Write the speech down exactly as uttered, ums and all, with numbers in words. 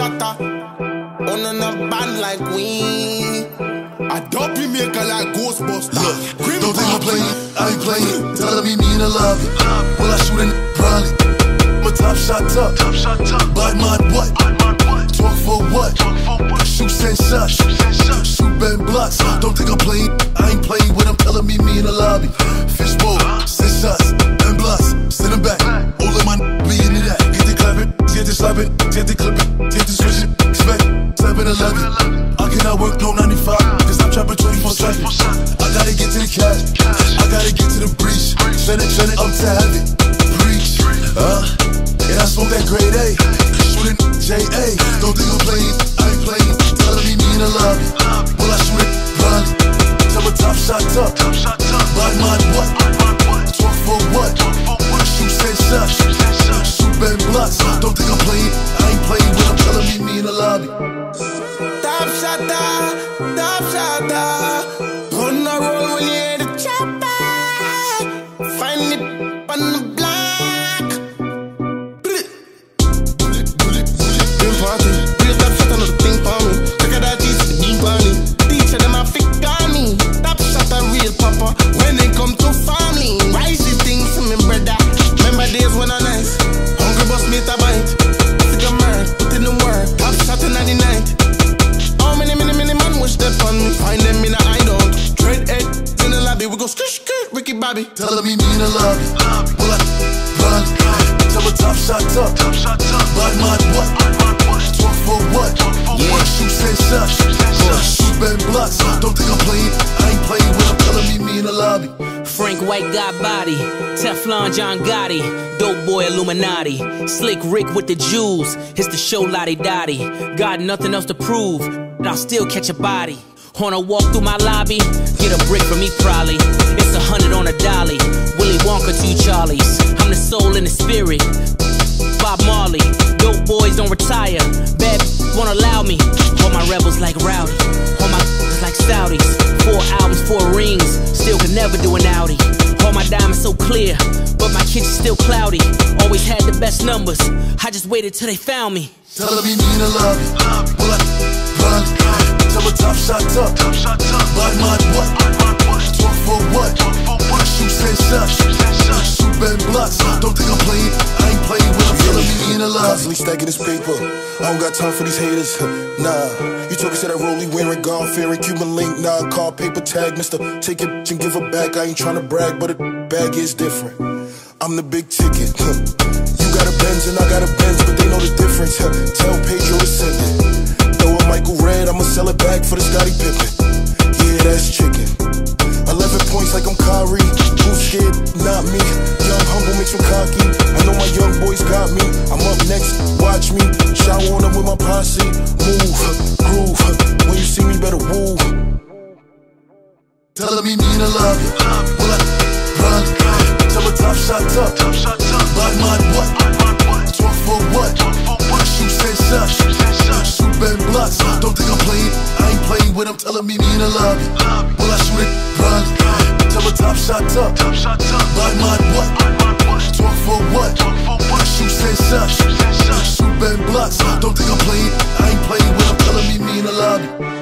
Shotta. On a band like we. I dope you make a like Ghostbusters. Look, don't think I'm playing, I ain't playing. Telling me me in the lobby. Will I shoot in probably? I'm a top shot up. Top shot up. Bad man what? Bad man what? Talk for what? Talk for what? Shoot send shots. Shoot send shots. Shoot bend blocks. Don't think I'm playing, I ain't playing when I'm telling me me in the lobby. Fishbowl, send shots, bend blocks, send them back. All of my be into that. Get the clapping, get the slapping, get the clipping, get the switching. Expect seven eleven. I cannot work no ninety-five, cause I'm trapping twenty-four seven. I gotta get to the cash, I gotta get to the breach. Send it, send it up to heaven. Preach, uh, and I smoke that grade A. Shooting J A. Don't think I'm playing, I ain't playing. Telling me me in the lobby. Will I shoot it? Run. Tell a top shot up. Bad man what? Talk for what? Shoot send shots. Shoot bend blocks. Don't think I'm playing, I ain't playing when I'm telling me me in the lobby. Top Shotta, top Shotta. On the roll when you hear the chopper. Find it on the block. Bullet, bullet, bullet, bullet. Been party. Real top Shotta, no thing for me. Look at that cheese, the deep on me. Teacher them a fix on me. Top Shotta, real papa. When they come to family, why is it things to me, brother? Remember days when I nice. Hungry boss me a bite. Africa man, put in the work. Top Shotta ninety night. How many, many, many man wish that on me? Find them in a hideout. Straight head in the lobby. We go skirt, skirt, Ricky Bobby. Telling me me in the lobby. Will I run? Tell a top shot up. Bad man what? Talk for what? Yeah. Shoot send shots. Shoot bend blocks. Don't think I'm playing, I ain't playing when I'm telling me me in the lobby. Frank White got body, Teflon John Gotti, dope boy Illuminati, slick Rick with the jewels. It's the show Lottie Dottie. Got nothing else to prove, but I'll still catch a body. On a walk through my lobby, get a brick from me probably. It's a hundred on a dolly. Willy Wonka, two Charlies. I'm the soul and the spirit. Bob Marley, dope boys don't retire. Bad won't allow me. All my rebels like Rowdy, all my like Saudis. Four albums, four rings, still could never do an Audi. All my diamonds so clear, but my kitchen's still cloudy. Always had the best numbers, I just waited till they found me. Telling me me in the lobby. Will I run? Tell a top shot up. Bad man what? Talk for what? Shoot send shots. Shoot bend blocks. Don't think I'm playing, I ain't playing when I'm telling me me in the lobby. Constantly stacking this paper, I don't got time for these haters. Nah, you talking to that rollie wearing, gone fearing, Cuban link, nah, car paper tag, mister. Take it and give it back. I ain't trying to brag, but a bag is different. I'm the big ticket. You got a Benz and I got a Benz, but they know the difference. Tell Pedro to send it. Throw a Michael Red, I'ma sell it back for the Scottie Pippen. Yeah, that's chicken. Eleven points like I'm Kyrie. Who's scared? Not me. Young, humble, makes him cocky. I know my young boys got me. I'm up next, watch me. Shower on them with my posse. Move, groove. When you see me, better woo. Telling me me in the lobby. Will I run? Tell a top shot up. Bad man what? Talk for what? Shoot send shots. Shoot bend blocks. Don't think I'm playing, I ain't playing when I'm telling me me in the lobby. Will I shoot it? Run. Tell a top shot up. Bad man what? Talk for what? Shoot send shots. Shoot bend blocks. Don't think I'm playing, I ain't playing when I'm telling me me in the lobby.